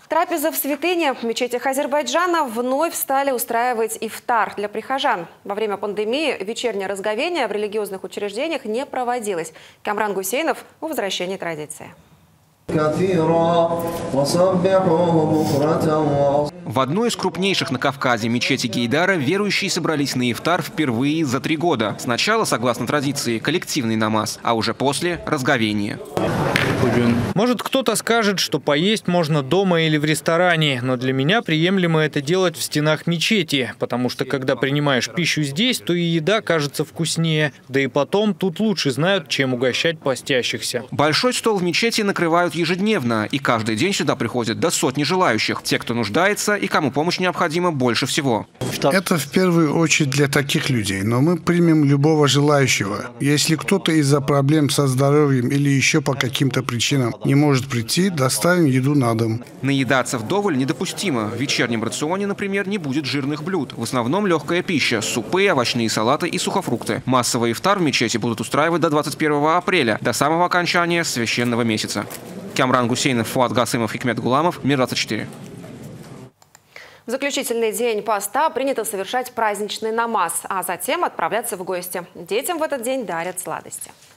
Трапеза в святыне. В мечетях Азербайджана вновь стали устраивать ифтар для прихожан. Во время пандемии вечернее разговение в религиозных учреждениях не проводилось. Камран Гусейнов о возвращении традиции. В одной из крупнейших на Кавказе мечети Гейдара верующие собрались на ифтар впервые за 3 года. Сначала, согласно традиции, коллективный намаз, а уже после – разговение. Может, кто-то скажет, что поесть можно дома или в ресторане, но для меня приемлемо это делать в стенах мечети, потому что когда принимаешь пищу здесь, то и еда кажется вкуснее. Да и потом тут лучше знают, чем угощать постящихся. Большой стол в мечети накрывают ежедневно, и каждый день сюда приходят до сотни желающих. Те, кто нуждается и кому помощь необходима больше всего. Это в первую очередь для таких людей, но мы примем любого желающего. Если кто-то из-за проблем со здоровьем или еще по каким-то причинам не может прийти, доставим еду на дом. Наедаться вдоволь недопустимо. В вечернем рационе, например, не будет жирных блюд. В основном легкая пища – супы, овощные салаты и сухофрукты. Массовый ифтар в мечети будут устраивать до 21 апреля, до самого окончания священного месяца. Камран Гусейнов, Фуат Гасымов, Хикмет Гуламов, Мир 24. В заключительный день поста принято совершать праздничный намаз, а затем отправляться в гости. Детям в этот день дарят сладости.